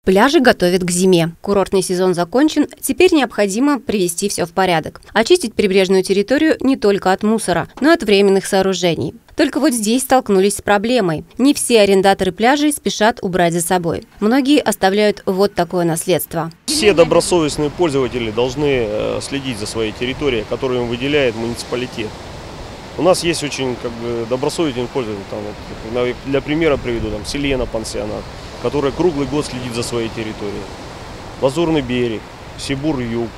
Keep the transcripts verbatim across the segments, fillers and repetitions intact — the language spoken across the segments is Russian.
Пляжи готовят к зиме. Курортный сезон закончен, теперь необходимо привести все в порядок. Очистить прибрежную территорию не только от мусора, но и от временных сооружений. Только вот здесь столкнулись с проблемой. Не все арендаторы пляжей спешат убрать за собой. Многие оставляют вот такое наследство. Все добросовестные пользователи должны следить за своей территорией, которую им выделяет муниципалитет. У нас есть очень как бы, добросовестные пользователи. Там, вот, для примера приведу там, Селена пансионат, который круглый год следит за своей территорией. Лазурный берег, Сибур-Юг,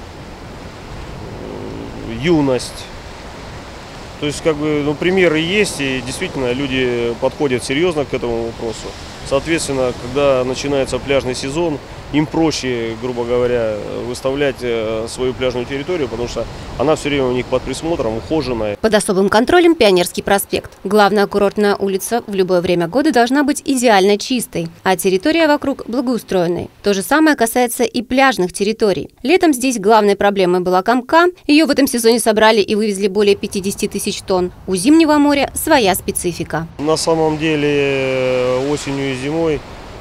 Юность. То есть, как бы, ну, примеры есть, и действительно люди подходят серьезно к этому вопросу. Соответственно, когда начинается пляжный сезон, им проще, грубо говоря, выставлять свою пляжную территорию, потому что она все время у них под присмотром, ухоженная. Под особым контролем Пионерский проспект. Главная курортная улица в любое время года должна быть идеально чистой, а территория вокруг благоустроенной. То же самое касается и пляжных территорий. Летом здесь главной проблемой была камка. Ее в этом сезоне собрали и вывезли более пятидесяти тысяч тонн. У зимнего моря своя специфика. На самом деле осенью и зимой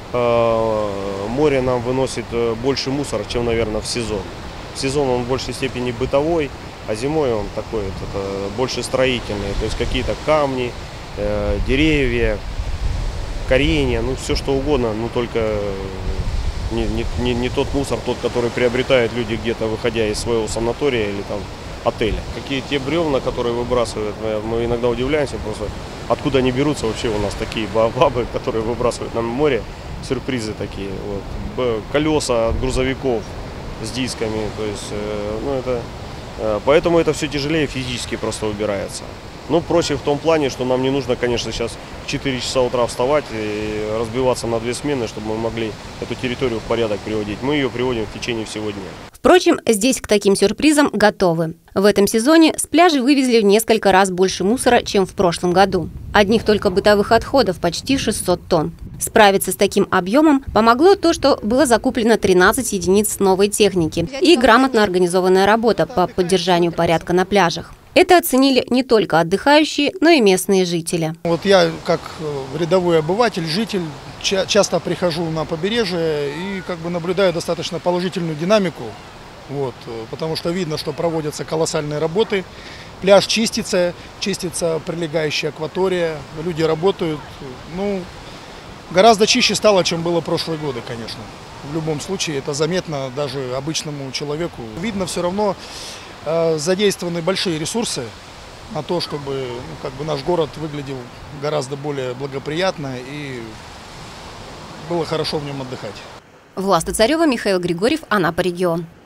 море нам выносит больше мусора, чем, наверное, в сезон. В сезон он в большей степени бытовой, а зимой он такой, это больше строительный. То есть какие-то камни, деревья, коренья, ну все что угодно, но только не, не, не тот мусор, тот, который приобретают люди где-то, выходя из своего санатория или там отеля. Какие те бревна, которые выбрасывают, мы иногда удивляемся просто, откуда они берутся вообще у нас такие бабы, которые выбрасывают на море. Сюрпризы такие, вот. Колеса от грузовиков с дисками, то есть, ну это, поэтому это все тяжелее физически просто убирается. Ну, проще в том плане, что нам не нужно, конечно, сейчас в четыре часа утра вставать и разбиваться на две смены, чтобы мы могли эту территорию в порядок приводить. Мы ее приводим в течение всего дня. Впрочем, здесь к таким сюрпризам готовы. В этом сезоне с пляжей вывезли в несколько раз больше мусора, чем в прошлом году. Одних только бытовых отходов почти шестьсот тонн. Справиться с таким объемом помогло то, что было закуплено тринадцать единиц новой техники и грамотно организованная работа по поддержанию порядка на пляжах. Это оценили не только отдыхающие, но и местные жители. Вот я, как рядовой обыватель, житель, ча- часто прихожу на побережье и как бы наблюдаю достаточно положительную динамику. Вот, потому что видно, что проводятся колоссальные работы. Пляж чистится, чистится прилегающая акватория, люди работают. Ну, гораздо чище стало, чем было прошлые годы, конечно. В любом случае это заметно даже обычному человеку. Видно, все равно э, задействованы большие ресурсы на то, чтобы ну, как бы наш город выглядел гораздо более благоприятно и было хорошо в нем отдыхать. Власта Царева, Михаил Григорьев, Анапа регион.